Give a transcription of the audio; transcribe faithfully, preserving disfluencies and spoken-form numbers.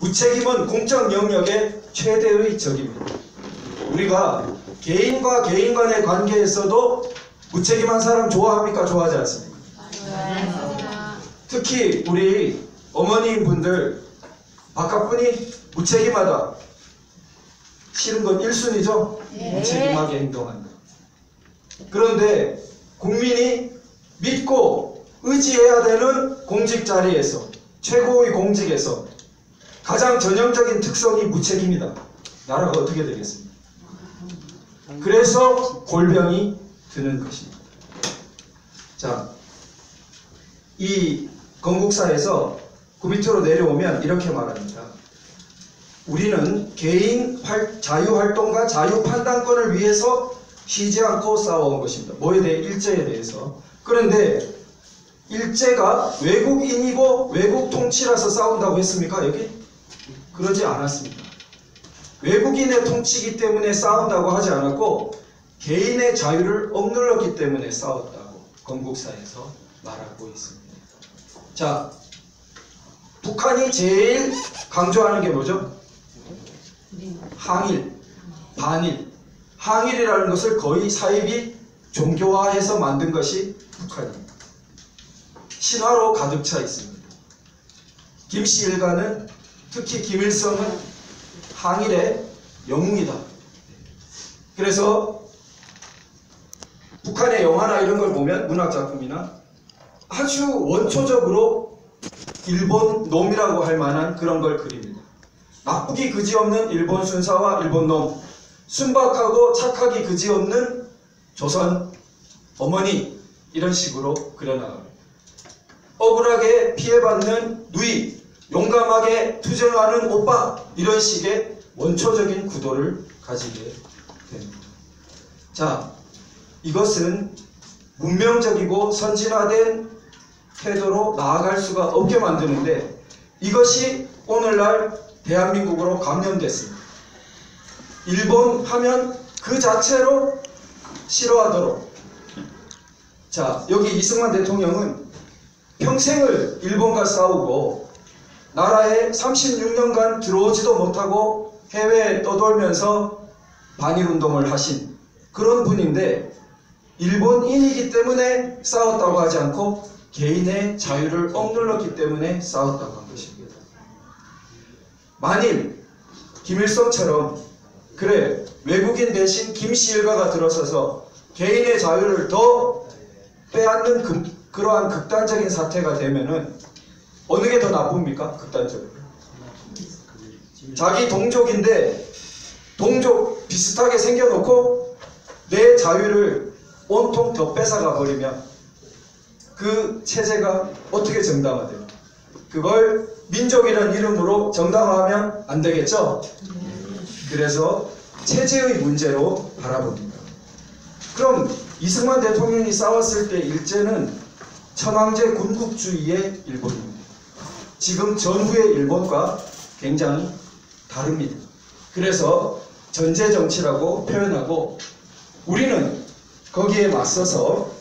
무책임은 공적 영역의 최대의 적입니다. 우리가 개인과 개인 간의 관계에서도 무책임한 사람 좋아합니까? 좋아하지 않습니까? 네. 특히 우리 어머님 분들 바깥분이 무책임하다. 싫은 건 일 순위죠? 네. 무책임하게 행동한다. 그런데 국민이 믿고 의지해야 되는 공직 자리에서, 최고의 공직에서 가장 전형적인 특성이 무책임이다. 나라가 어떻게 되겠습니까? 그래서 골병이 드는 것입니다. 자, 이 건국사에서 그 밑으로 내려오면 이렇게 말합니다. 우리는 개인 활, 자유활동과 자유판단권을 위해서 쉬지 않고 싸워온 것입니다. 뭐에 대해? 일제에 대해서. 그런데 일제가 외국인이고 외국 통치라서 싸운다고 했습니까? 여기? 그러지 않았습니다. 외국인의 통치이기 때문에 싸운다고 하지 않았고 개인의 자유를 억눌렀기 때문에 싸웠다고 건국사에서 말하고 있습니다. 자, 북한이 제일 강조하는 게 뭐죠? 항일, 반일. 항일이라는 것을 거의 사입이 종교화해서 만든 것이 북한입니다. 신화로 가득 차 있습니다. 김씨 일가는, 특히 김일성은 항일의 영웅이다. 그래서 북한의 영화나 이런 걸 보면, 문학작품이나 아주 원초적으로 일본 놈이라고 할 만한 그런 걸 그립니다. 나쁘기 그지없는 일본 순사와 일본 놈, 순박하고 착하기 그지없는 조선 어머니, 이런 식으로 그려나갑니다. 억울하게 피해받는 누이, 용감하게 투쟁하는 오빠, 이런 식의 원초적인 구도를 가지게 됩니다. 자, 이것은 문명적이고 선진화된 태도로 나아갈 수가 없게 만드는데 이것이 오늘날 대한민국으로 감염됐습니다. 일본 하면 그 자체로 싫어하도록. 자, 여기 이승만 대통령은 평생을 일본과 싸우고 나라에 삼십육 년간 들어오지도 못하고 해외에 떠돌면서 반일운동을 하신 그런 분인데 일본인이기 때문에 싸웠다고 하지 않고 개인의 자유를 억눌렀기 때문에 싸웠다고 한 것입니다. 만일 김일성처럼 그래 외국인 대신 김씨 일가가 들어서서 개인의 자유를 더 빼앗는 그, 그러한 극단적인 사태가 되면은 어느 게 더 나쁩니까? 극단적으로. 자기 동족인데 동족 비슷하게 생겨놓고 내 자유를 온통 더 뺏어가 버리면 그 체제가 어떻게 정당화돼요? 그걸 민족이라는 이름으로 정당화하면 안 되겠죠? 그래서 체제의 문제로 바라봅니다. 그럼 이승만 대통령이 싸웠을 때 일제는 천황제 군국주의의 일본입니다. 지금 전후의 일본과 굉장히 다릅니다. 그래서 전제정치라고 표현하고 우리는 거기에 맞서서